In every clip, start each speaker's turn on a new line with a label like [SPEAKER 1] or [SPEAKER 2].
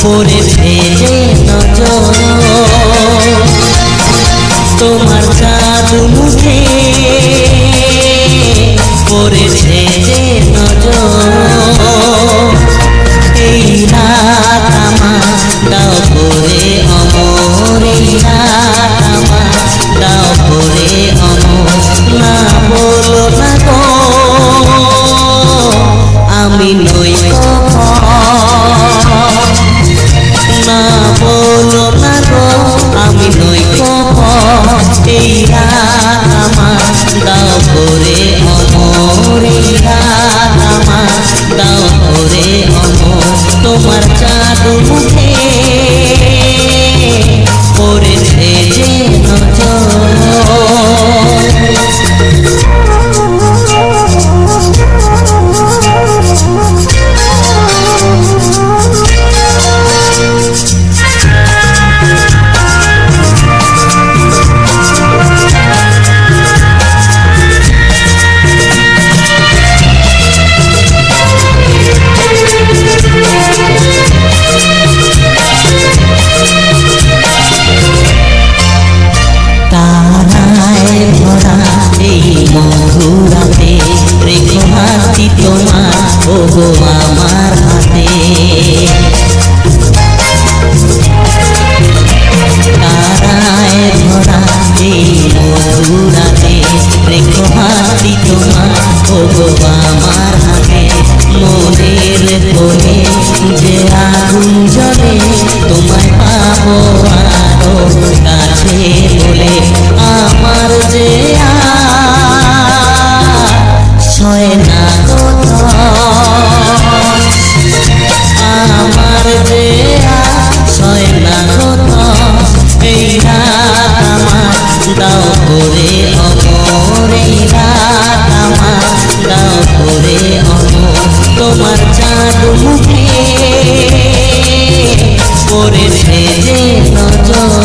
[SPEAKER 1] পড়েছে যে নজর তোমার জাদু মুখে পড়েছে যে নজর এই রাত আমার দাও করে অমর এই রাত আমার দাও করে অমর না বলো না গো আমি নই না বলো না গো আমি নই এই রাত আমার দাও করে অমর এই রাত আমার দাও করে অমর তোমার জাদু মুখে পড়েছে যে নজর মধুরাতে রেখো হাতি তোমার ওগো আমার হাতে তারায় ভরা এই মধুরাতে রেখো হাতি তোমার ওগো আমার হাতে মনের কোণে যে আগুন জ্বলে তোমায় পাবো আরো কাছে বলে আমার যে সয় না আমার যে সয় না এই রাত আমার দাও করে অমর এই রাত আমার দাও করে অমর তোমার জাদু মুখে পড়েছে যে নজর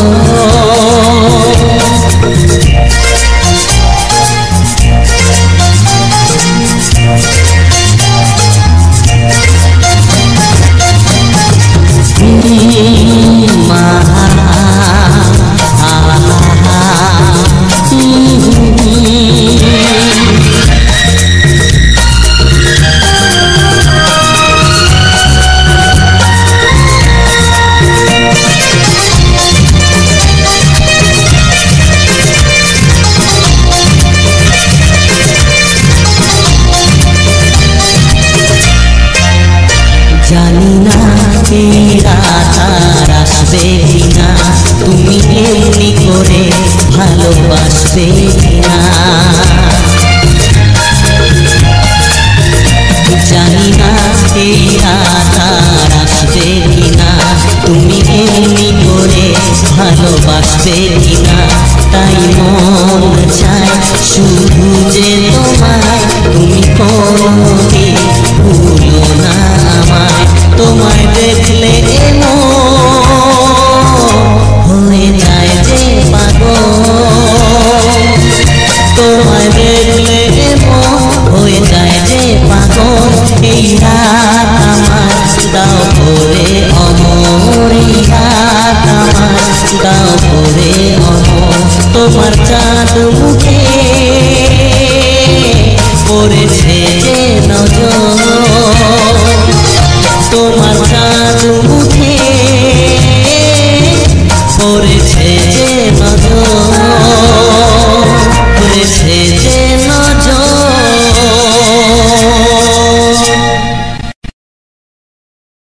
[SPEAKER 1] জানি না এই রাত আর আসবে কিনা তুমি এমনি করে ভালোবাসবে কিনা জানি না এই রাত আর আসবে কিনা তুমি এমনি করে ভালোবাসবে কিনা তাই মন চায় শুধু যে তোমায় তুমি কোনোদিন ভুলো না আমায় তোমায় দেখলে হয়ে যায় যে পাগল তোমায় দেখলে হয়ে যায় যে পাগল এই রাত আমার দাও করে অমর এই রাত আমার দাও করে অমর তোমার জাদু মুখে পড়েছে যে নজর তোমার জাদু মুখে পড়েছে যে নজর